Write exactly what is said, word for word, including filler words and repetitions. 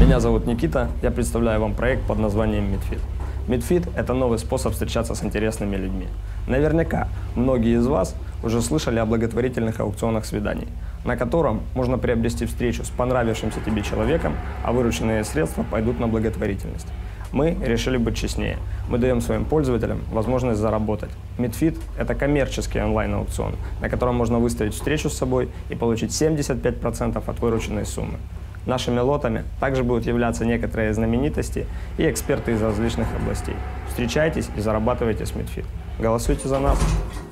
Меня зовут Никита, я представляю вам проект под названием Медфит. Медфит – это новый способ встречаться с интересными людьми. Наверняка многие из вас уже слышали о благотворительных аукционах свиданий, на котором можно приобрести встречу с понравившимся тебе человеком, а вырученные средства пойдут на благотворительность. Мы решили быть честнее. Мы даем своим пользователям возможность заработать. Медфит – это коммерческий онлайн-аукцион, на котором можно выставить встречу с собой и получить семьдесят пять процентов от вырученной суммы. Нашими лотами также будут являться некоторые знаменитости и эксперты из различных областей. Встречайтесь и зарабатывайте с Медфит. Голосуйте за нас!